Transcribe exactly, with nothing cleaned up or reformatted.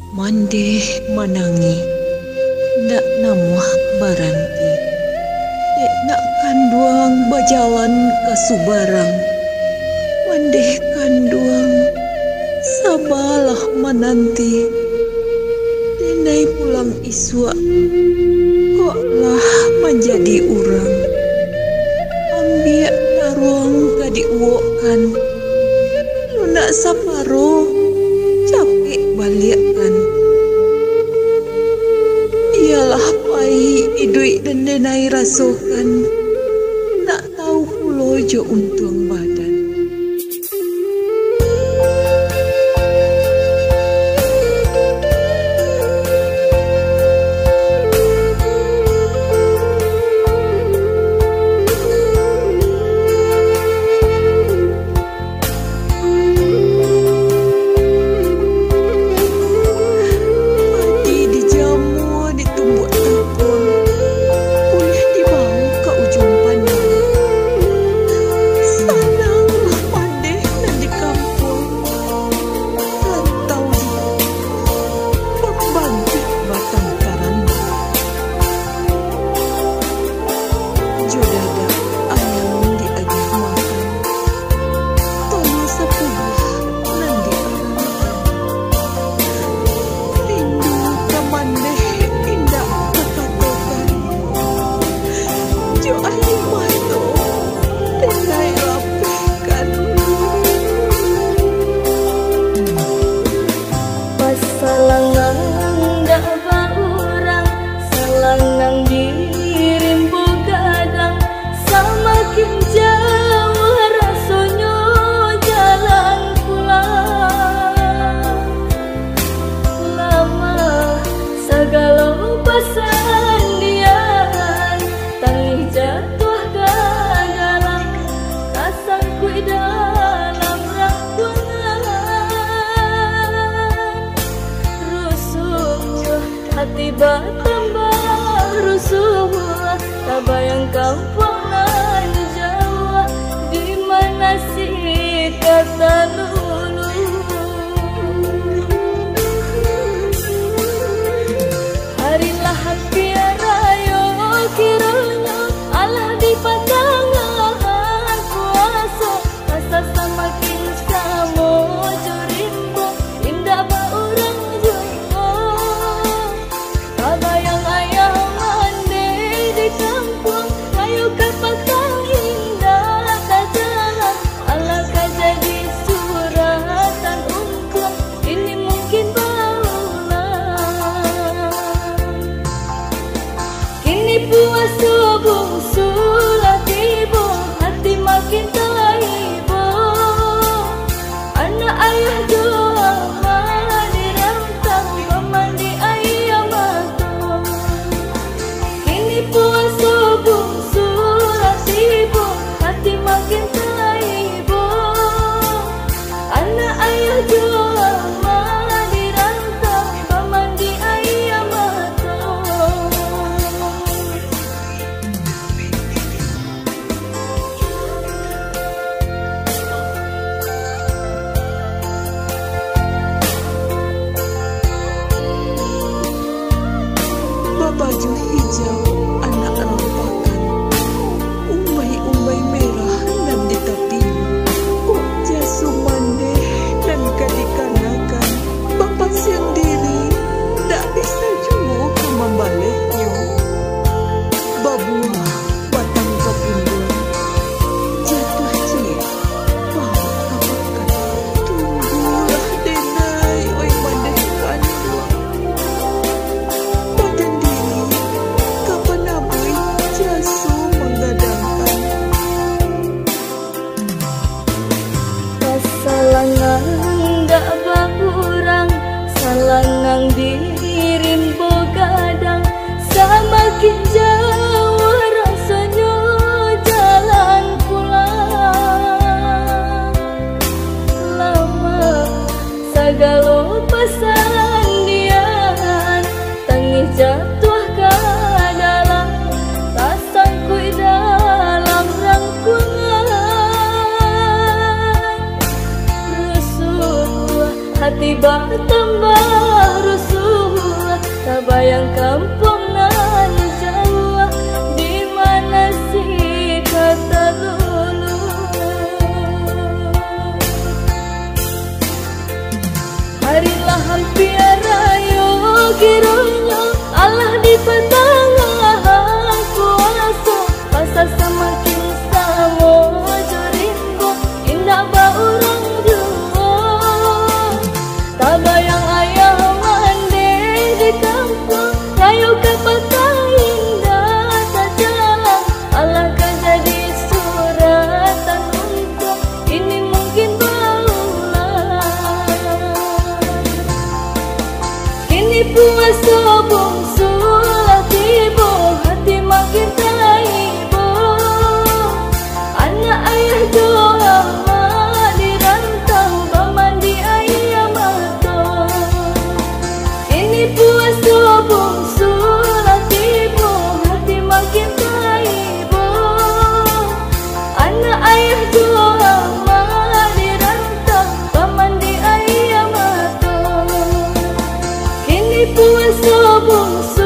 Mandeh manangi, nak namuh baranti. Dek nak kanduang berjalan ke Subarang. Mandeh kanduang, sabalah menanti. Denai pulang iswa, koklah menjadi urang. Ambiak naruang kadi uokan, lunak saparo, capek balikkan. Ialah pai idui dan denai rasokan, nak tahu pulo jo untung badan. Hati bertambah rusuh, tak bayang kampung nan Jawa, di mana sih kata dulu. Harilah hati rayo kiranya Allah di padangan kuasa, masa semakin samo jurimbo indah ba orang jumbo. Kabayang ayah mandi di kampung, kayu kapakang indah tak jalan. Alangkah jadi suratan ungkung, ini mungkin berulang. Kini puas subuh sulah tiba, hati makin terhibu. Anak ayah doa mandi rantang, memandi ayah matang. Kini puas subuh sulah tiba, hati makin terhibu. Anak ayah doa mandi rantang, memandi ayah matang. Baju hijau anak rompakan, umbai-umbai merah dan di tepimu. Kok jasu mandeh dan kadikanakan, bapak siang diri tak bisa juga membaliknya. Babuah batang kebunduan, jatuh cilik bau kapakan. Tunggulah denai oi mandeh kanduang. Badan diri kapan abui jasu menggadangkan. Pasalangan dak baurang, salangang dirim bogadang. Semakin jauh rasanya jalan pulang. Lama segala pesandian, tangis jatuh ke dalam, tak sangkut dalam rangkungan. Rusuh hati bertambah rusuh. Sabayang kampung nan jauh, di mana si kata dulu. Harilah hampir ayo kiranya Allah di petang kuasa, pasal semakin sama joringo indah baurang dua. Tak bayang ayah mandi di kampung, kayu kepatah indah sajalah. Allah kan jadi suratan untuk ini mungkin baulah. Kini puasa bungsu lah tiba, hati makin taibo. Anak ayah doa di rantau, pamandi ayah mato. Kini puasa bungsu lah tiba, hati makin taibo. Anak ayah doa di rantau, pamandi ayah mato. Kini puasa bungsu